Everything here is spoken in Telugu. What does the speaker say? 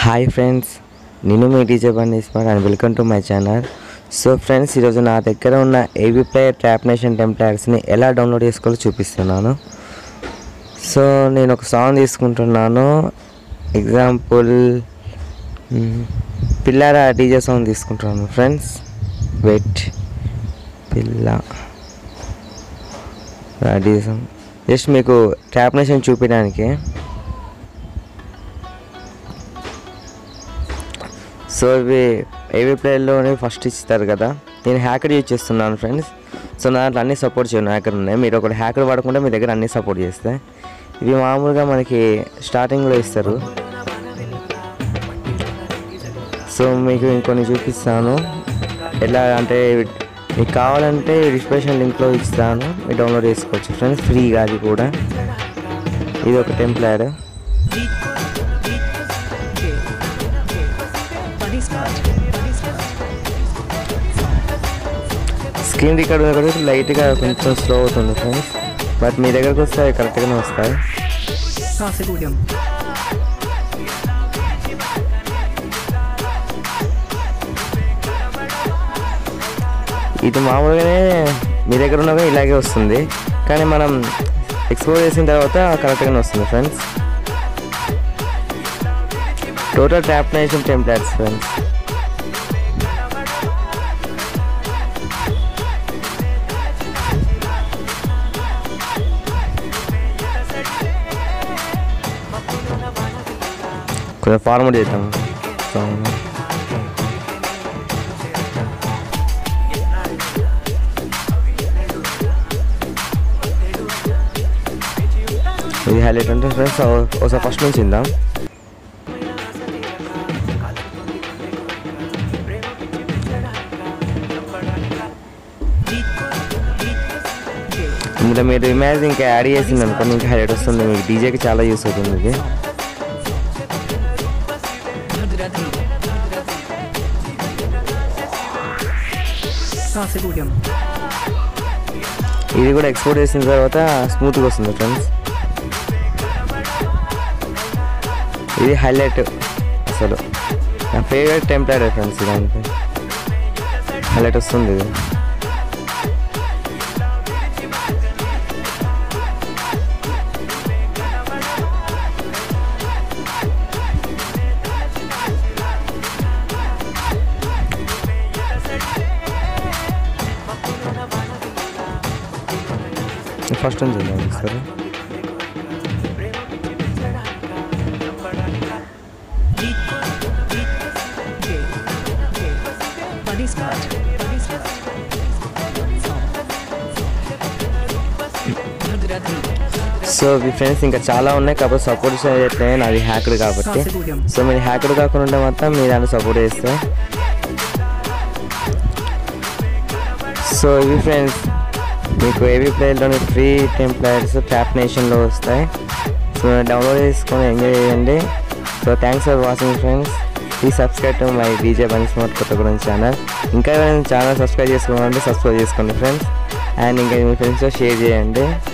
హాయ్ ఫ్రెండ్స్, నేను మీ DJ Bunny smart and welcome to my channel. So friends, ఈరోజు నా దగ్గర ఉన్న ఏబీ ప్లేయర్ ట్రాప్ నేషన్ టెంప్లెట్స్ని ఎలా డౌన్లోడ్ చేసుకోవాలో చూపిస్తున్నాను. సో నేను ఒక సాంగ్ తీసుకుంటున్నాను. ఎగ్జాంపుల్ పిల్లారా డీజే సాంగ్ తీసుకుంటున్నాను friends. Wait, Pilla DJ song just మీకు ట్రాప్ నేషన్ చూపించడానికి. సో ఇవి ఏవీ ప్లేయర్లోనే ఫస్ట్ ఇస్తారు కదా, నేను హ్యాకర్ యూజ్ చేస్తున్నాను ఫ్రెండ్స్. సో నా దాంట్లో అన్నీ సపోర్ట్ చేయను, హ్యాకర్ ఉన్నాయి. మీరు ఒకటి హ్యాకర్ వాడకుండా మీ దగ్గర అన్నీ సపోర్ట్ చేస్తాయి. ఇవి మామూలుగా మనకి స్టార్టింగ్లో ఇస్తారు. సో మీకు ఇంకొన్ని చూపిస్తాను ఎలా అంటే, మీకు కావాలంటే డిస్క్రిప్షన్ లింక్లో ఇస్తాను, మీరు డౌన్లోడ్ చేసుకోవచ్చు ఫ్రెండ్స్, ఫ్రీగా. అది కూడా ఇది ఒక టెంప్లెట్. స్క్రీన్ రికార్డ్ కూడా లైట్గా కొంచెం స్లో అవుతుంది ఫ్రెండ్స్, బట్ మీ దగ్గరకు వస్తే అవి కరెక్ట్గానే వస్తాయి. ఇది మామూలుగానే మీ దగ్గర ఉన్నవి ఇలాగే వస్తుంది, కానీ మనం ఎక్స్ప్లోర్ చేసిన తర్వాత కరెక్ట్గానే వస్తుంది friends. Total Trap Nation templates friends. కొంచెం ఫార్వర్డ్ చేద్దాం. ఇది హైలైట్ అంటే ఫ్రెండ్స్, ఒకసారి ఫస్ట్ నుంచి ఇందాం. ఇందులో మీరు ఇమేజ్ ఇంకా యాడ్ చేసింది అనుకోండి, ఇంకా హైలైట్ వస్తుంది. మీకు డీజేకి చాలా యూస్ అవుతుంది ఇది. ఇది కూడా ఎక్స్పోర్ట్ చేసిన తర్వాత స్మూత్గా వస్తుంది ఫ్రెండ్స్. ఇది హైలైట్, అసలు నా ఫేవరెట్ టెంప్లెట్ ఫ్రెండ్స్. ఇదానికి హైలైట్ వస్తుంది ఇది. ఫస్ట్ నుంచి చూద్దాం సరే. సో మీ ఫ్రెండ్స్ ఇంకా చాలా ఉన్నాయి, కాకపోతే సపోర్ట్ చేయట్లే, నాది హ్యాకర్ కాబట్టి. సో మీరు హ్యాకర్ కాకుండా ఉంటే మాత్రం మీరు దాన్ని సపోర్ట్ చేస్తే. సో ఇవి ఫ్రెండ్స్, మీకు ఏబీ ప్లేయర్లోని ఫ్రీ టెంప్లెట్స్ ట్రాప్ నేషన్లో వస్తాయి. సో డౌన్లోడ్ చేసుకొని ఎంజాయ్ చేయండి. So thanks for watching friends. Please subscribe to my DJ Bunny smart Kothagudem channel. ఇంకా ఎవరైనా ఛానల్ సబ్స్క్రైబ్ చేసుకోవాలంటే సబ్స్క్రైబ్ చేసుకోండి ఫ్రెండ్స్. అండ్ ఇంకా మీ ఫ్రెండ్స్తో షేర్ చేయండి.